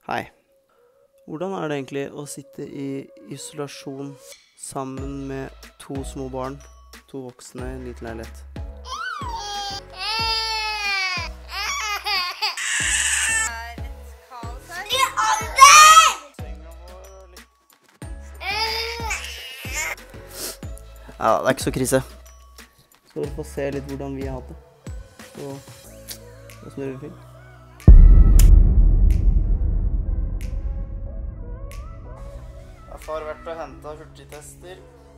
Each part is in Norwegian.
Hei. Hvordan er det egentlig å sitte i isolasjon sammen med 2 små barn, 2 voksne i en liten leilighet? Ja, det er ikke så krise. Så dere får se litt hvordan vi har hatt det. Så da snurrer vi film. Far har vært og hentet hurtigtester.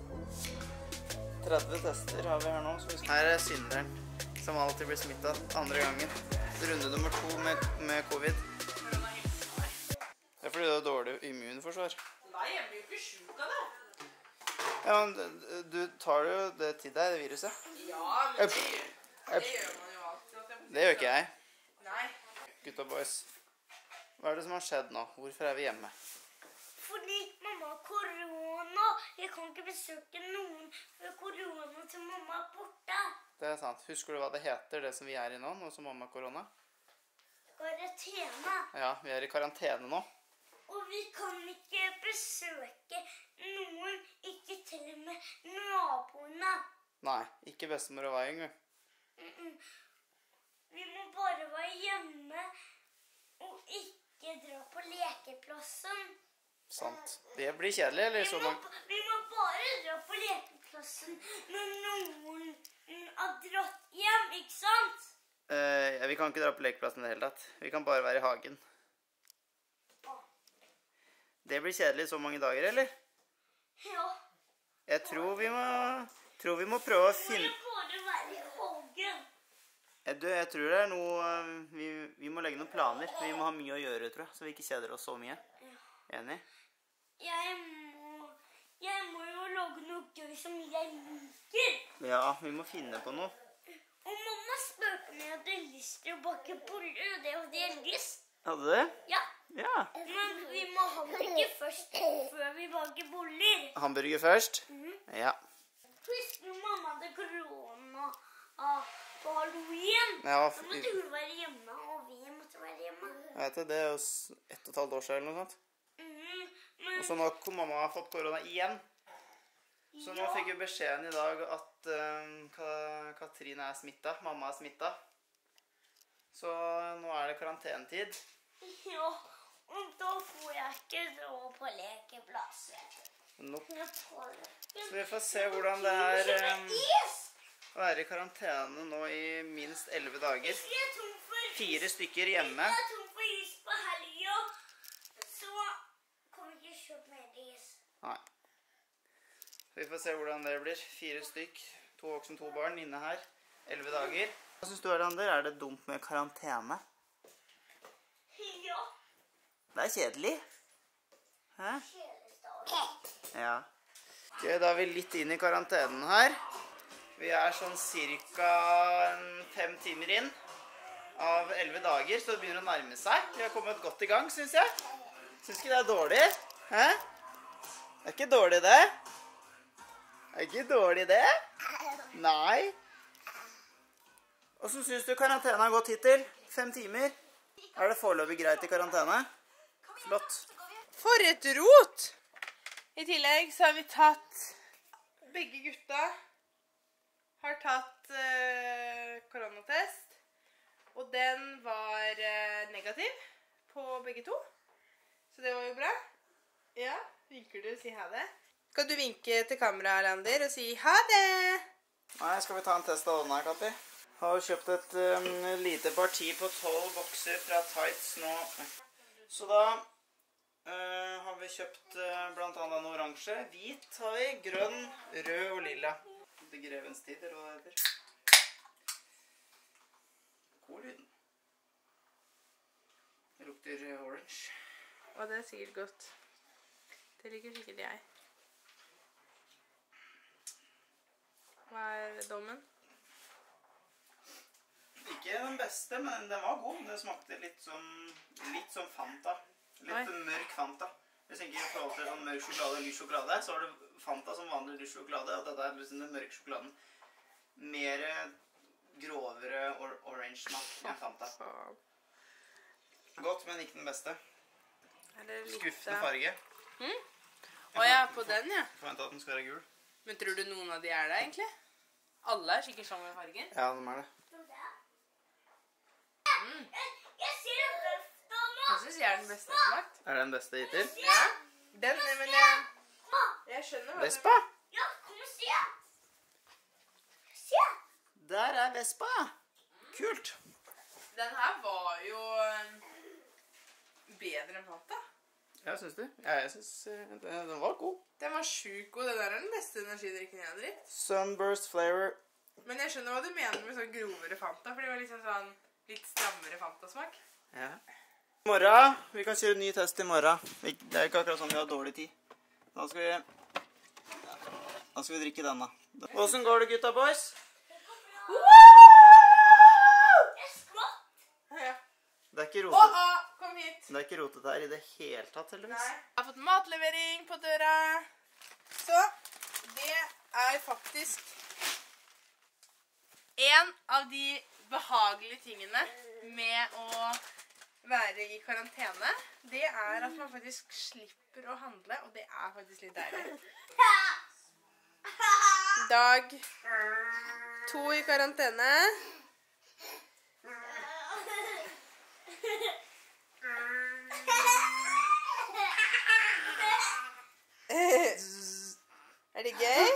30 tester har vi her nå. Her er synderen, som alltid blir smittet andre gangen. Runde nummer 2 med covid. Det er fordi du har dårlig immunforsvar. Nei, jeg blir jo ikke syk av det. Ja, men du tar jo det til deg, det viruset. Ja, men det gjør man jo alltid. Det gjør ikke jeg. Nei. Gutta boys, hva er det som har skjedd nå? Hvorfor er vi hjemme? Fordi mamma har korona. Jeg kan ikke besøke noen før korona til mamma er borte. Det er sant. Husker du hva det heter, det som vi er i nå som mamma har korona? Karantene. Ja, vi er i karantene nå. Og vi kan ikke besøke noen, ikke til og med naboene. Nei, ikke bestemor og vei engang. Vi må bare være hjemme og ikke dra på lekeplassen. Sant. Det blir kjedelig, eller så mange... Vi må bare dra på lekeplassen når noen har dratt hjem, ikke sant? Ja, vi kan ikke dra på lekeplassen i det hele tatt. Vi kan bare være i hagen. Det blir kjedelig så mange dager, eller? Ja. Jeg tror vi må prøve å finne... Vi må bare være i hagen. Jeg tror det er noe... Vi må legge noen planer. Vi må ha mye å gjøre, tror jeg, så vi ikke kjeder oss så mye. Enig? Jeg må jo lage noe gøy som jeg liker. Ja, vi må finne på noe. Og mamma spurte om jeg hadde lyst til å bake boller, og det hadde jeg lyst. Hadde du det? Ja. Ja. Men vi må ha hamburger først, før vi baker boller. Hamburger først? Ja. Husker du mamma hadde korona på Halloween? Ja. Da måtte hun være hjemme, og vi måtte være hjemme. Jeg vet det, det er jo 1,5 år siden eller noe sånt. Men, Og så nå har mamma fått korona igjen. Så nå fikk vi beskjeden i dag at Katrine er smittet, mamma er smittet. Så nå er det karantenetid. ja, og da får jeg ikke dra på lekeplasser. Nope. Så vi får se hvordan det er å være i karantene nå i minst 11 dager. 4 stykker hjemme. Hvis jeg er tom for is på helga, så kan vi ikke kjøpe mer is. Nei. Så vi får se hvordan det blir. 4 stykk, 2 voksne, 2 barn inne her. 11 dager. Hva synes du, Erlander? Er det dumt med karantene? Ja. Det er kjedelig. Hæ? Kjælesdag. Ja. Ok, da er vi litt inn i karantenen her. Vi er sånn cirka 5 timer inn av 11 dager, så det begynner å nærme seg. Vi har kommet godt i gang, synes jeg. Synes ikke det er dårlig? Hæ? Det er ikke dårlig det? Det er ikke dårlig det? Nei. Hvordan synes du karantene har gått hittil? 5 timer? Er det foreløpig greit i karantene? Flott. For et rot! I tillegg så har vi tatt... Begge gutta har tatt koronatest. Og den var negativ på begge to. Så det var jo bra. Ja, vinker du og si ha det? Skal du vinke til kamera, Lander, og si ha det? Nei, skal vi ta en test av denne, Kati? Har kjøpt et lite parti på 12 bokser fra Tights nå. Så da har vi kjøpt blant annet en oransje. Hvit har vi, grønn, rød og lilla. Det er grevens tid, eller hva det heter. God lyden. Det lukter orange. Og det er sikkert godt. Det liker sikkert jeg. Hva er dommen? Ikke den beste, men den var god. Den smakte litt som Fanta. Litt mørk Fanta. Hvis ikke i forhold til sånn mørk sjokolade og lys sjokolade, så har du Fanta som vanlig lys sjokolade, og dette er liksom den mørke sjokoladen. Mer grovere orange smak enn Fanta. Godt, men ikke den beste. Er det litt skuffende farge. Åja, på den, ja. Forventet at den skal være gul. Men tror du noen av de er det, egentlig? Alle er sikkert samme fargen. Ja, de er det. Jeg ser det beste nå. Jeg synes jeg er den beste jeg har smakt. Er det den beste hittil? Ja. Den, men jeg skjønner hva Vespa! Ja, kom og se. Se. Der er Vespa! Kult! Den her var jo bedre enn Fanta. Ja, synes du? Ja, jeg synes den var god. Den var sjukt god. Den der er den beste energidrikken jeg har dritt. Sunburst flavor. Men jeg skjønner hva du mener med sånn grovere Fanta, for det var liksom sånn litt strammere Fanta-smak. Ja. I morgen, vi kan kjøre ny test i morgen. Det er ikke akkurat sånn vi har dårlig tid. Da skal vi drikke denne. Hvordan går det, gutta boys? Jeg skvatt. Ja. Det er ikke Åh, rotet. kom hit. Det er ikke rotet her i det hele tatt, heldigvis. Nei. Jeg har fått matlevering på døra. Så, det er faktisk en av de behagelige tingene med å være i karantene. Det er at man faktisk slipper å handle, og det er faktisk litt deilig. Dag 2 i karantene. Er det gøy?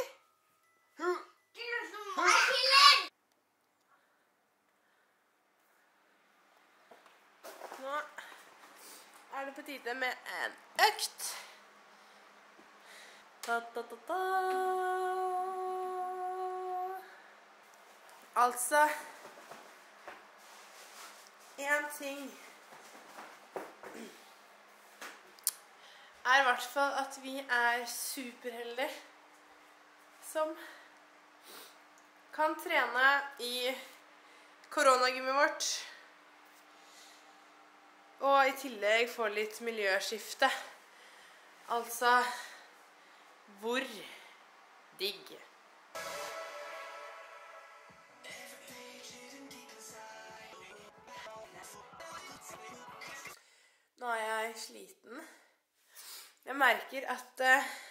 Nå er det på tide med en økt. Ta-ta-ta-ta. Altså, en ting er i hvert fall at vi er superheldige som kan trene i koronagymmet vårt. Og i tillegg få litt miljøskifte. Altså, hvor digg. Nå er jeg sliten. Jeg merker at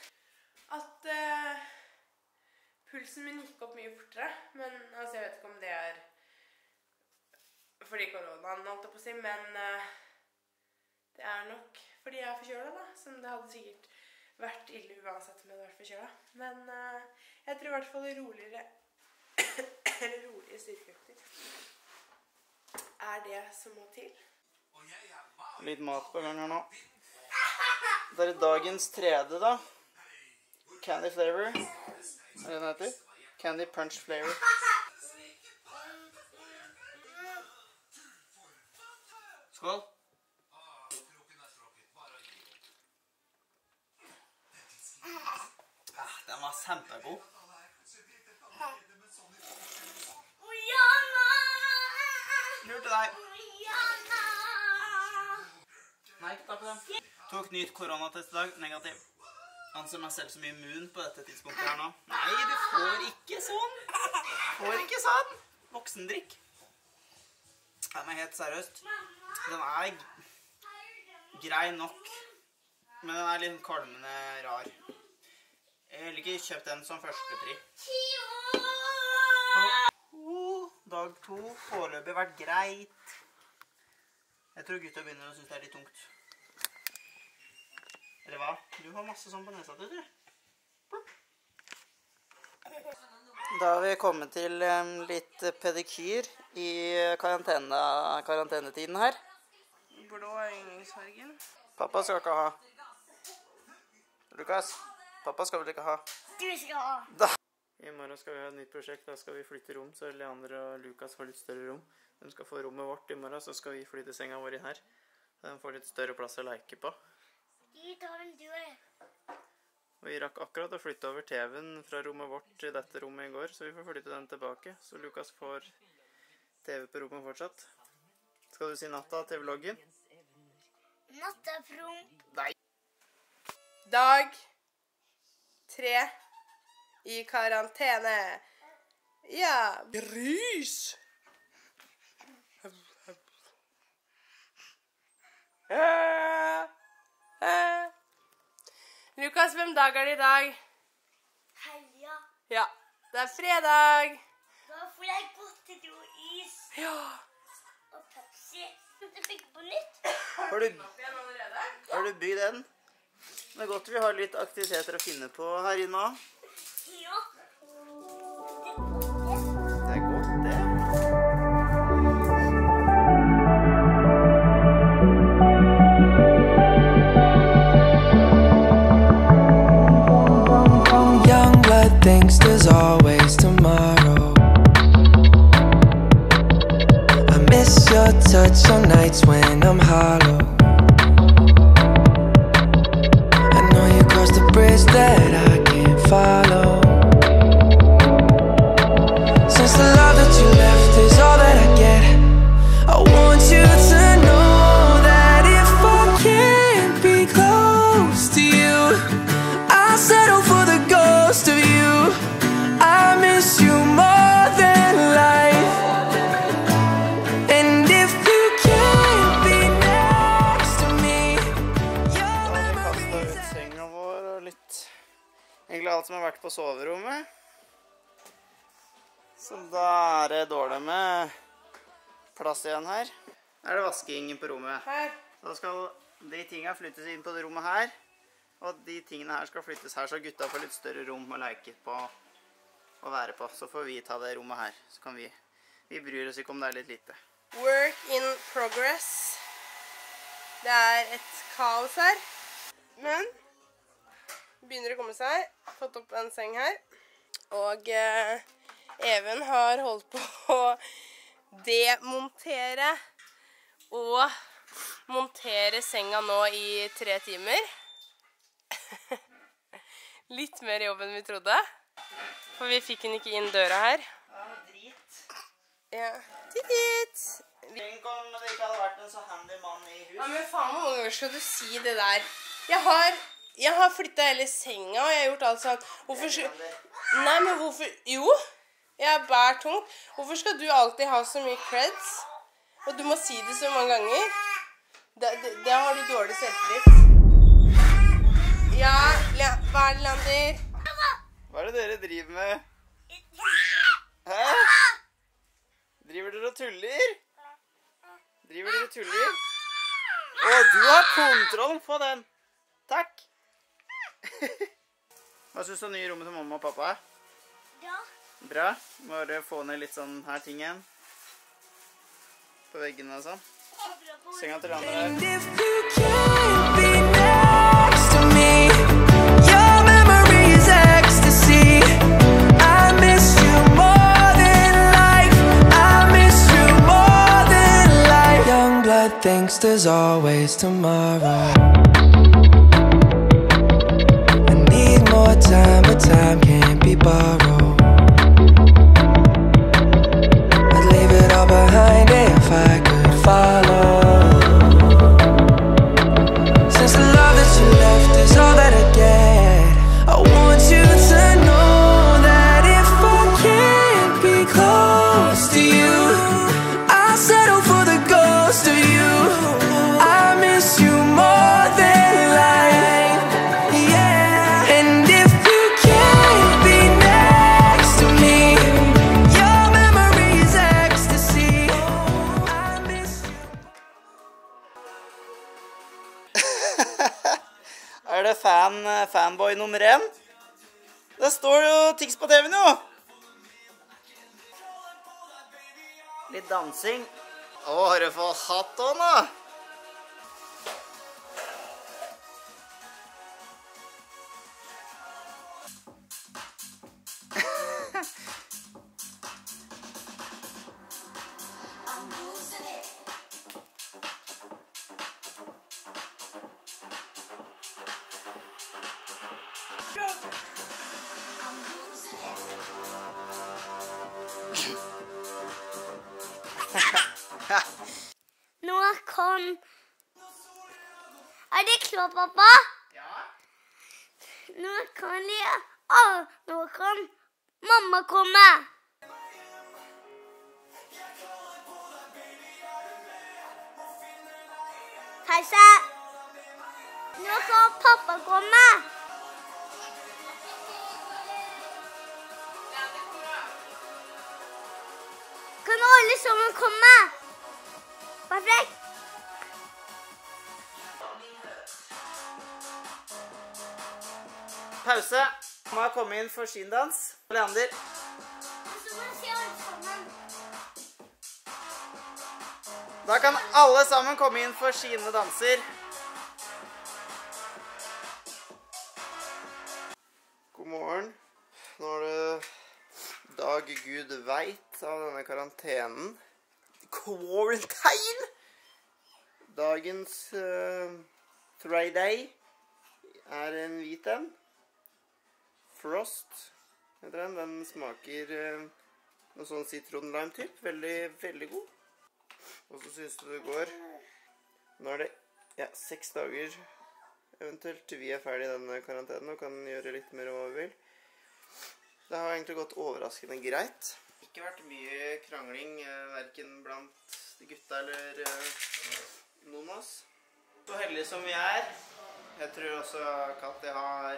pulsen min gikk opp mye fortere. Men altså, jeg vet ikke om det er fordi koronaen, holdt jeg på å si, men det er nok fordi jeg er forkjøla, da. Som det hadde sikkert vært ille uansett om jeg hadde vært forkjøla. Men jeg tror i hvert fall roligere styrkeøkter er det som må til. Litt mat på gang her nå. Det er dagens tredje, da. Candy flavor. Er det den heter? Candy punch flavor. Skål. Den var kjempegod. Lurte deg. Nei, takk for det. Tok nytt koronatest i dag, negativ. Anser meg selv som immun på dette tidspunktet her nå. Nei, du får ikke sånn. Får ikke sånn. Voksendrikk. Nei, men helt seriøst. Den er grei nok. Men den er litt kvalmende rar. Jeg ville ikke kjøpt den som førstepri. Dag 2. Foreløpig vært greit. Jeg tror gutta begynner å synes det er litt tungt. Eller hva? Du har masse sånn på nesa, du, tror jeg. Da har vi kommet til litt pedikyr i karantenetiden her. Blå er yndlingsfargen. Pappa skal ikke ha. Lukas, pappa skal vel ikke ha. Du skal ha. Da. I morgen skal vi ha et nytt prosjekt. Da skal vi flytte rom, så Leander og Lukas får litt større rom. De skal få rommet vårt i morgen, så skal vi flytte senga vår inn her. De får litt større plass å leke på. De tar en dør. Og vi rakk akkurat å flytte over TV-en fra rommet vårt til dette rommet i går, så vi får flytte den tilbake. Så Lukas får TV på rommet fortsatt. Skal du si natta til vloggen? Nattapromp. Nei. Dag 3 i karantene. Ja, gris! Lukas, hvem dag er det i dag? Helga. Ja, det er fredag. Da får jeg godteri og is. Ja. Og Pepsi. Jeg fikk på nytt. Har du bygd den? Det er godt vi har litt aktiviteter å finne på her inne også. Ja. Det er godt, det. Young blood thinks there's always tomorrow. I miss your touch on nights when I'm hollow. I know you crossed the bridge that I can't follow. Since the love that you left is all that I get, I want you to know that if I can't be close to you, I'll settle for the ghost of you. I miss you more than life. And if you can't be next to me, your Da har vi memory kastet is ut senga vår og litt... Egentlig alt som har vært på soverommet. Så da er det dårlig med plass igjen her. Er det vasking på rommet? Her. Da skal de tingene flyttes inn på det rommet her. Og de tingene her skal flyttes her, så gutta får litt større rom å leke på og være på. Så får vi ta det rommet her. Så kan vi bryr oss ikke om det er litt lite. Work in progress. Det er et kaos her. Men det begynner å komme seg. Fått opp en seng her. Og Even har holdt på å demontere og montere senga nå i 3 timer. Litt mer jobb enn vi trodde. For vi fikk den ikke inn døra her. Ja, drit. Ja. Titt! Tenk om det ikke hadde vært en så handy mann i hus. Ja, men faen, hvor mange ganger skal du si det der? Jeg har flyttet hele senga, og jeg har gjort alt sånn. Hvorfor skal... Nei, men hvorfor... Jo, jeg bærer tungt. Hvorfor skal du alltid ha så mye creds? Og du må si det så mange ganger. Da har du dårlig selvtillit. Ja, hva er det, Lander? Hva er det dere driver med? Hæ? Driver dere og tuller? Driver dere og tuller? Å, du har kontroll på den. Takk. Hva synes du om nye rommet til mamma og pappa? Ja. Bra. Bare få ned litt sånn her ting igjen. På veggene og sånn. Senga til andre her. And if you can't be next to me, your memory is ecstasy. I miss you more than life. I miss you more than life. Young blood thinks there's always tomorrow. I need more time, but time can't be borrowed. I'd leave it all behind if I could follow. Since the love that you left is all that I get, I want you to know that if I can't be close to you, I'll settle for the ghost of you. I miss you more than life, yeah. And if you can't be next to me, your memory is ecstasy. I miss you. Er det fanboy nummer 1? Det står jo Tix på TV-en jo. Litt dansing. Å, har du fått hatt også nå? Nå kom... Er det klart, pappa? Ja. Nå kan jeg... nå kan mamma komme. Pause. Nå kan pappa komme. alle sammen komme. Vær frekk. Pause. Må jeg komme inn for sin dans. Leander. Så må vi se alle sammen. Da kan alle sammen komme inn for sine danser. God morgen. Nå er det dag Gud vet av denne karantenen. Quarantine! Dagens Friday er en hvit en. Frost heter den. Den smaker noe sånn citron-lime-typ. Veldig, veldig god. Og så synes du det går. Nå er det 6 dager eventuelt til vi er ferdig i denne karantenen og kan gjøre litt mer hva vi vil. Det har egentlig gått overraskende greit. Ikke vært mye krangling, hverken blant gutta eller noen av oss. Så heldige som vi er. Jeg tror også Katja har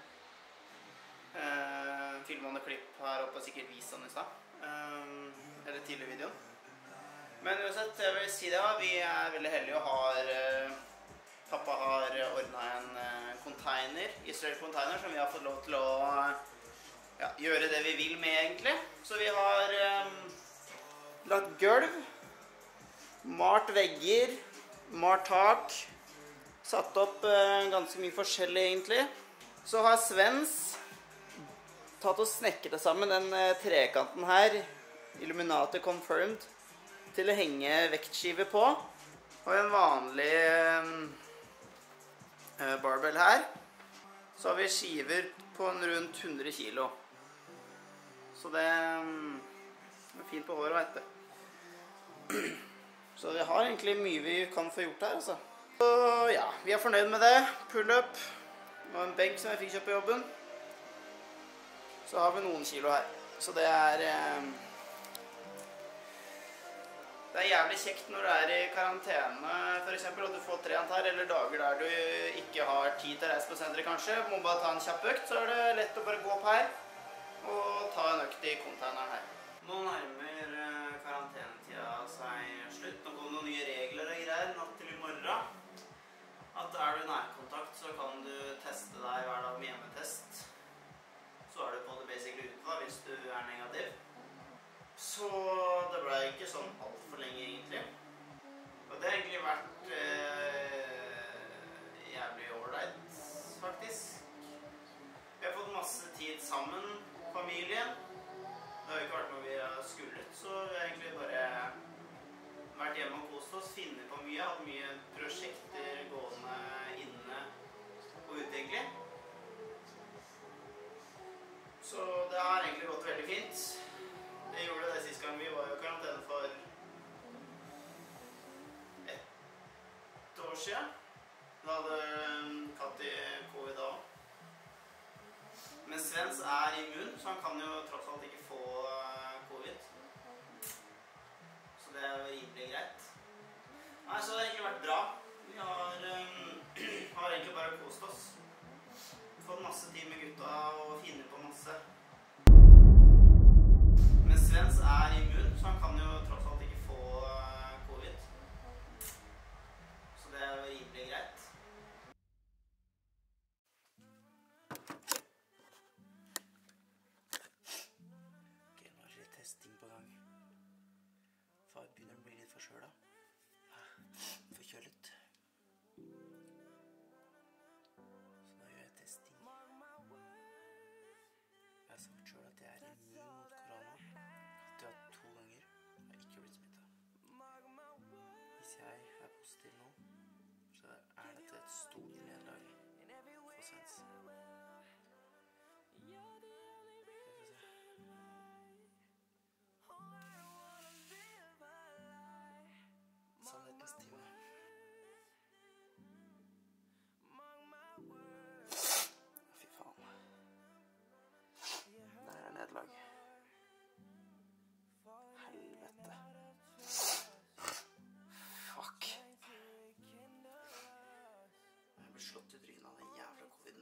filmet noen klipp her oppe og sikkert vist den i stad. Eller tidlig i videoen. Men uansett, jeg vil si det, vi er veldig heldige og pappa har ordnet en container, Israel container, som vi har fått lov til å gjøre det vi vil med egentlig. Så vi har lagt gulv, malt vegger, malt tak, satt opp ganske mye forskjellig egentlig. Så har Svens tatt og snekret det sammen, den trekanten her, Illuminati Confirmed, til å henge vektskive på. Og en vanlig barbell her. Så har vi skiver på rundt 100 kilo. Så det er fint på håret, vet du. Så vi har egentlig mye vi kan få gjort her, altså. Så ja, vi er fornøyd med det. Pull-up og en benk som jeg fikk kjøpt på jobben. Så har vi noen kilo her. Så det er jævlig kjekt når du er i karantene, for eksempel, og du får trent her, eller dager der du ikke har tid til å reise på senteret kanskje. Må bare ta en kjapp økt, så er det lett å bare gå opp her og ta en økt i containeren her. Nå nærmer karantenetida seg slutt. Nå kommer noen nye regler og greier natt til i morgen. At er du nærkontakt, så kan du teste deg hver dag med hjemmetest. Så er du på det basically ute hvis du er negativ. Så det ble ikke sånn alt for lenge egentlig. Og det har egentlig vært jævlig ålreit, faktisk. Vi har fått masse tid sammen, familien. Det har jo ikke vært noe vi har skullet, så vi har egentlig bare vært hjemme og kost oss, finnet på mye, hatt mye prosjekter gående inne og ute egentlig. Så det har egentlig gått veldig fint. Det gjorde det siste gang. Vi var jo i karantene for 1 år siden. Da hadde Katja covid da. Men Svens er immun, så han kan jo tross alt ikke få covid. Så det er jo rimelig greit. Nei, så det har egentlig vært bra. Vi har egentlig bare kost oss. Fått masse tid med gutta og finne på masse. Men Svens er immun, så han kan jo tross alt ikke få covid. Så det er jo rimelig greit. Ok, nå er det litt testing på gang. Far begynner å bli litt forkjølet. Forkjølet. Så nå gjør jeg testing. Jeg har sagt selv at jeg er immun mot korona. Det har 2 ganger. Jeg har ikke blitt smittet. Hvis jeg er positiv nå, så er dette et stort nederlag for Svens. Sannhetens time. Fy faen. Der er nederlag. Helvete. Fuck. Jeg ble slått i trynet av den jævla coviden.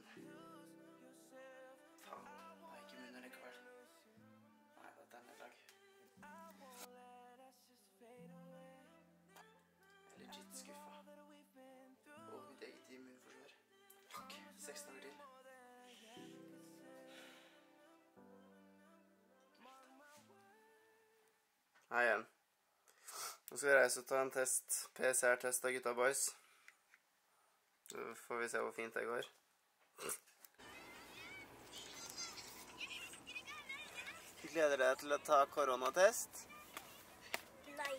Faen, det er ikke immun likevel. Nei, dette er nederlag. Hei igjen. Nå skal vi reise og ta en test, PCR-test av gutta boys. Så får vi se hvor fint det går. Gleder deg til å ta koronatest? Nei.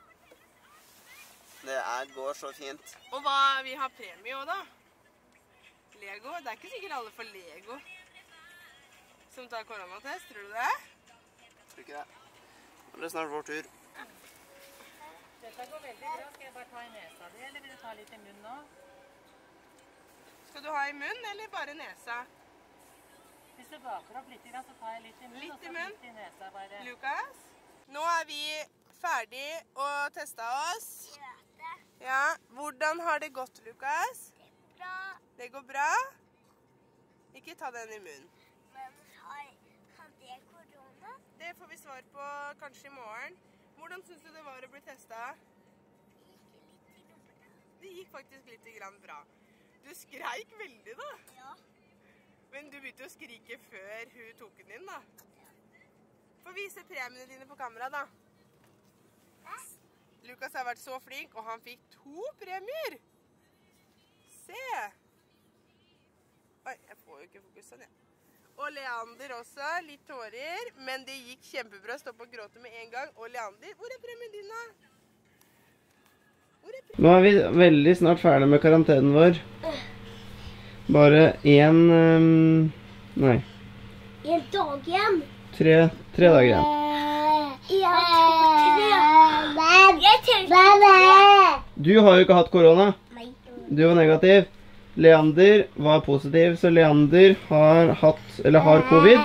Det går så fint. Og vi har premie også da. Lego, det er ikke sikkert alle får Lego som tar koronatest, tror du det? Tror ikke det. Nå er det snart vår tur. Dette går veldig bra. Skal jeg bare ta i nesa di, eller vil du ta litt i munnen nå? Skal du ha i munnen, eller bare nesa? Hvis du baker opp litt, så tar jeg litt i munnen, Litt og så i munnen? litt i nesa bare. Lukas? Nå er vi ferdig og testet oss. Ja, hvordan har det gått, Lukas? Bra. Det går bra? Ikke ta den i munnen. Men hadde jeg korona? Det får vi svar på kanskje i morgen. Hvordan synes du det var å bli testet? Det gikk faktisk litt grann bra. Du skreik veldig da. Ja. Men du begynte å skrike før hun tok den inn da. Få vise premiene dine på kamera da. Lukas har vært så flink, og han fikk 2 premier. Se! Oi, jeg får jo ikke fokus sånn, ja. Og Leander også, litt tårer, men det gikk kjempebra, stopp og gråte med en gang. Og Leander, hvor er premien din da? Nå er vi veldig snart ferdig med karantenen vår. Bare en dag igjen. 3 dager igjen. Ja, 3. Jeg tenkte Du har jo ikke hatt korona. Nei. Du var negativ. Leander var positiv, så Leander har covid.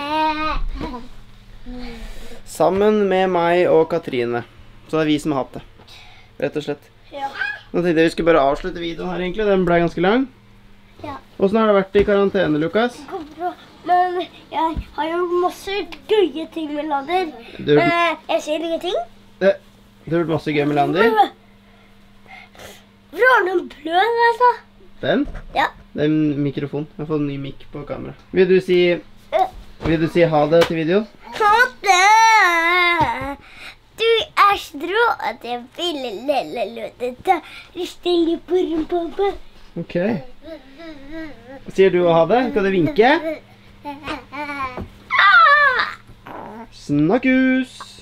Sammen med meg og Katrine. Så det er vi som har hatt det. Rett og slett. Ja. Nå tenkte jeg vi skulle bare avslutte videoen her egentlig. Den ble ganske lang. Ja. Hvordan har det vært i karantene, Lukas? Det går bra. Men jeg har jo masse gøye ting med Lander. Jeg ser ingenting. Du har gjort masse gøy med Leander. Hvor har du en blød, altså? Den? Ja. Det er en mikrofon. Jeg har fått en ny mic på kamera. Vil du si ha det til videoen? Ha det! Du er strå at jeg ville lille ta ristelig på rumpa. Ok. Sier du ha det? Skal du vinke? Snakkes!